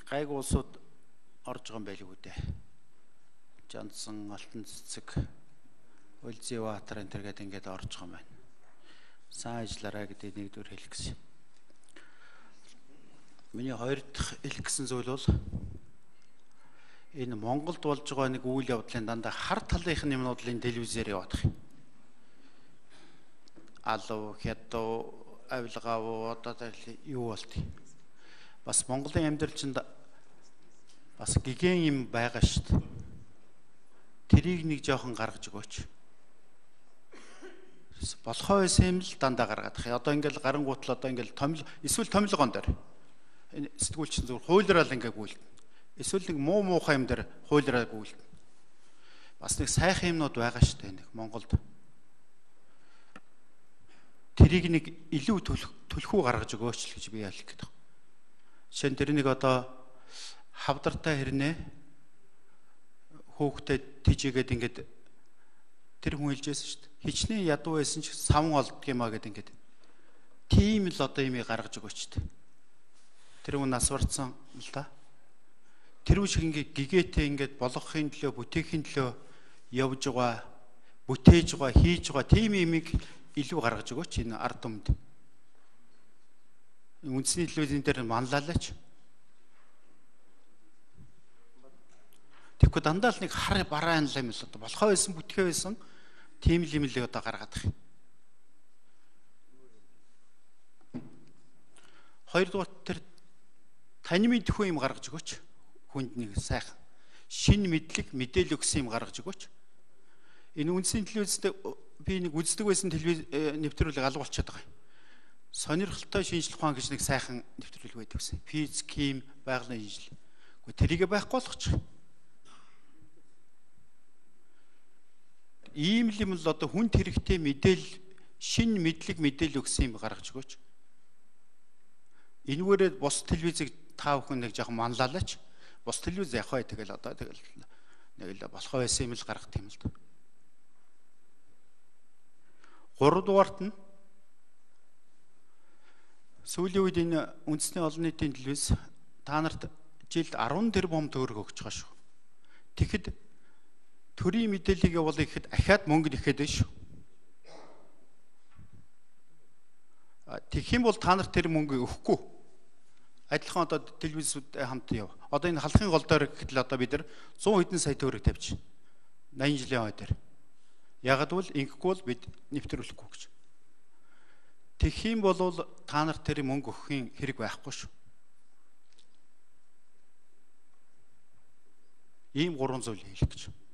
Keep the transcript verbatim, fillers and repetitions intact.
гайг улсууд орж байгаа юм байлгүй дээ. Жансан, Алтан цэцэг, Улзиваатар энэ төргээд ингээд орж байгаа юм байна. Сайн ажиллаарай гэдэг нэгдүгээр хэлэх гэсэн. Миний хоёр дахь хэлэх гэсэн зүйл бол энэ Монголд болж байгаа нэг үйл явдлын дандаа хар талынхын юмнуудлын телевизээр явах юм. Алуу, хятад, авилгав одоо юу болт. Бас Монголын амьдралчинд бас гигэн юм байгаа шүү дээ. Тэрийг нэг жоохон гаргаж өгөөч. Болохоо юм л дандаа гаргаад их. Одоо ингээл гарангуутал одоо ингээл томил эсвэл томилгоон дээр энэ сэтгүүлчин зүгээр хуйлраал ингээ гүйлдэ. Эсвэл нэг муу муухай юм дээр хуйлраа гүйлдэ. Бас нэг сайхан юмнууд байгаа шүү дээ нэг Монголд. Тэрийг нэг илүү түлхүү гаргаж өгөөч л гэж би ялах гэдэг. Жишээ нь тэр нэг одоо хавдартай хэрнээ хөөхтэй тижээгээд ингээд тэр хүн хэлжсэн шүү дээ. Хичнээн ядуу байсан ч савн олдг юмаа гэд ингээд тийм л одоо юмыг гаргаж өгөөч. Тэр хүн нас барцсан л да. Тэр үе шиг ингээд гигээтэй ингээд болгохын төлөө бүтээхийн төлөө явж байгаа, бүтээж байгаа, хийж байгаа тийм юмыг илүү гаргаж өгөөч энэ ард түмэнд. Үндэсний телевизэн дээр манлайлаач. Тэгэхгүй дандаа л нэг хар бараа юм л юм л одоо болохоо байсан бүтгээ байсан тийм л юм л одоо гаргаад их. Хоёрдугаар тэр тань мэдхгүй юм гаргаж өгөөч. Хүнд нэг сайхан шин мэдлэг мэдээлэл өгсөн юм гаргаж өгөөч. Энэ үндэсний телевизэд би нэг үздэг байсан телевиз нэвтрүүлэг алга болчиход байгаа юм. Сонирхолтой шинжлэх ухаан гэж нэг сайхан нэвтрүүлэг байдаг гэсэн. Физик, хим, байгалийн шинжлэл. Гэхдээ тэрийгэ байхгүй болгочих. Ийм л юм л одоо хүнд хэрэгтэй мэдээлэл, шин мэдлэг мэдээлэл өгсөн юм гаргаж өгөөч. Энүүгээрээ бус телевизийг та бүхэн нэг жоохон манлайлаач. Бус телевиз явах бай тэгэл одоо тэгэл нэг л болохоо байсан юм л гаргах юм л да. Гуравдугаарт нь сүүлийн үед энэ үндэсний олон нийтийн телевиз та нарт жилд арван тэрбум төгрөг өгч байгаа шүү. Тэгэхэд төрийн мэдээллийг явуулах гэхэд ахаад мөнгө нэхэд байна шүү. Тэгэх юм бол та нарт тэр мөнгө өгөхгүй. Адилхан одоо телевизүүд хамт яв. Одоо энэ халахын гол дээр гэхэд л одоо бид нар зуун хэдэн сая төгрөг тавьчих. найман жилийн хой дээр. Ягд бол ингэхгүй бол бид нэвтрүүлэхгүй гэж. Тэгэх юм бол та нарт тэр мөнгө өгөхийн хэрэг байхгүй шүү. Ийм гурван зүйл хэлэх гэж.